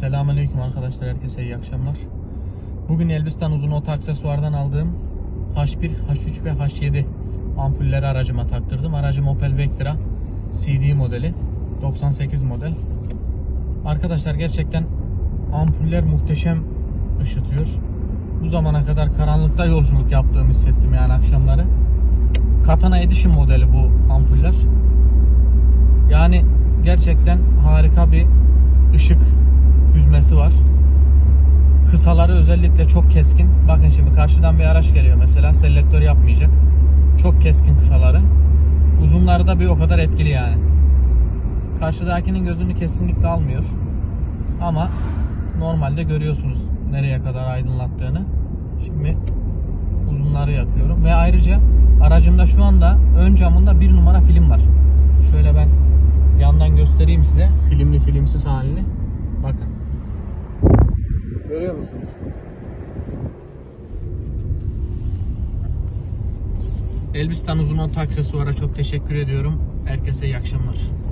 Selamünaleyküm arkadaşlar, herkese iyi akşamlar. Bugün Elbistan uzun oto aksesuardan aldığım H1, H3 ve H7 ampulleri aracıma taktırdım. Aracım Opel Vectra CD modeli, 98 model. Arkadaşlar gerçekten ampuller muhteşem ışıtıyor. Bu zamana kadar karanlıkta yolculuk yaptığımı hissettim yani akşamları. Katana Edition modeli bu ampuller. Yani gerçekten harika bir ışık hüzmesi var. Kısaları özellikle çok keskin. Bakın şimdi karşıdan bir araç geliyor mesela, selektör yapmayacak. Çok keskin kısaları. Uzunları da bir o kadar etkili yani. Karşıdakinin gözünü kesinlikle almıyor. Ama normalde görüyorsunuz nereye kadar aydınlattığını. Şimdi uzunları yakıyorum ve ayrıca aracımda şu anda ön camında 1 numara film var. Şöyle ben yandan göstereyim size filmli filmsiz halini. Bakın. Görüyor musunuz? Elbistan uzun oto aksesuara çok teşekkür ediyorum. Herkese iyi akşamlar.